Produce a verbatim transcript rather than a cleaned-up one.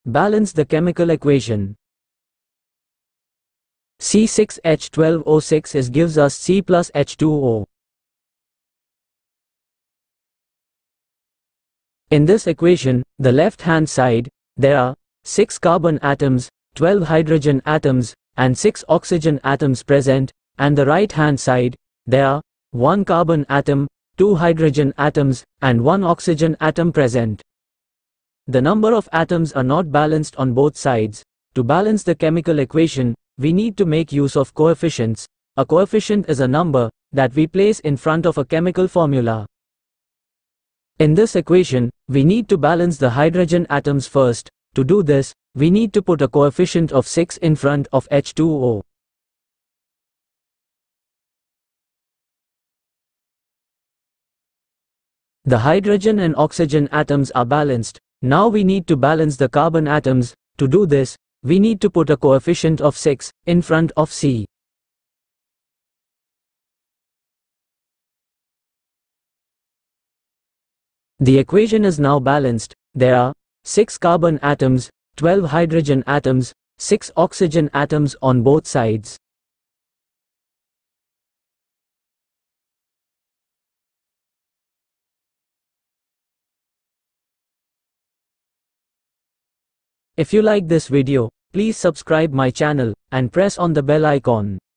balance the chemical equation. C six H twelve O six is gives us C plus H two O. In this equation, the left-hand side, there are six carbon atoms, twelve hydrogen atoms, and six oxygen atoms present, and the right-hand side, there are one carbon atom, two hydrogen atoms, and one oxygen atom present. The number of atoms are not balanced on both sides. To balance the chemical equation, we need to make use of coefficients. A coefficient is a number that we place in front of a chemical formula. In this equation, we need to balance the hydrogen atoms first. To do this, we need to put a coefficient of six in front of H two O. The hydrogen and oxygen atoms are balanced. Now we need to balance the carbon atoms. To do this, we need to put a coefficient of six in front of C. The equation is now balanced. There are six carbon atoms, twelve hydrogen atoms, six oxygen atoms on both sides. If you like this video, please subscribe my channel and press on the bell icon.